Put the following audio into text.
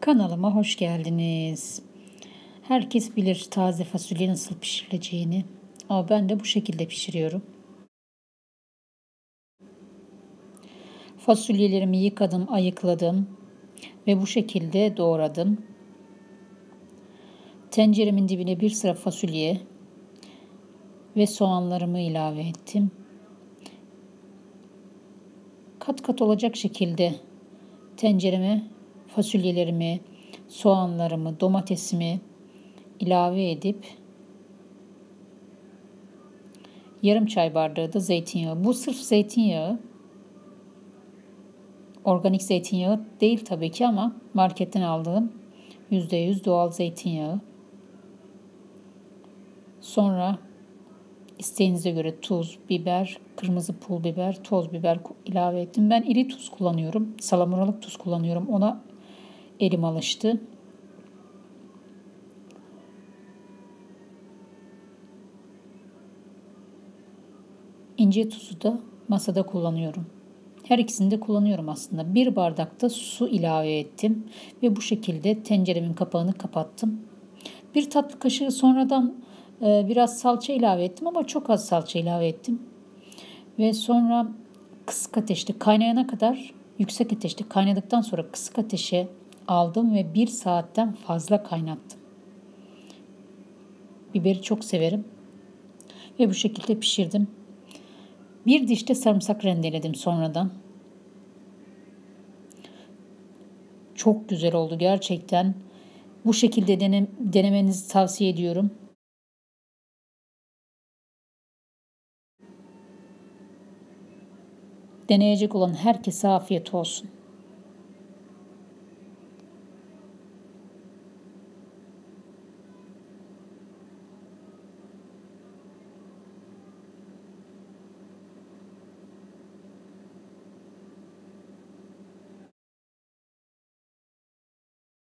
Kanalıma hoş geldiniz. Herkes bilir taze fasulye nasıl pişirileceğini. Ama ben de bu şekilde pişiriyorum. Fasulyelerimi yıkadım, ayıkladım ve bu şekilde doğradım. Tenceremin dibine bir sıra fasulye ve soğanlarımı ilave ettim. Kat kat olacak şekilde tencereme fasulyelerimi, soğanlarımı, domatesimi ilave edip yarım çay bardağı da zeytinyağı. Bu sırf zeytinyağı. Organik zeytinyağı değil tabii ki ama marketten aldığım %100 doğal zeytinyağı. Sonra isteğinize göre tuz, biber, kırmızı pul biber, toz biber ilave ettim. Ben iri tuz kullanıyorum. Salamuralık tuz kullanıyorum. Ona elim alıştı. İnce tuzu da masada kullanıyorum. Her ikisini de kullanıyorum aslında. Bir bardak da su ilave ettim ve bu şekilde tenceremin kapağını kapattım. Bir tatlı kaşığı sonradan biraz salça ilave ettim ama çok az salça ilave ettim. Ve sonra kısık ateşte kaynayana kadar yüksek ateşte kaynadıktan sonra kısık ateşe aldım ve 1 saatten fazla kaynattım. Biberi çok severim ve bu şekilde pişirdim. Bir diş de sarımsak rendeledim sonradan. Çok güzel oldu gerçekten. Bu şekilde denemenizi tavsiye ediyorum. Deneyecek olan herkese afiyet olsun.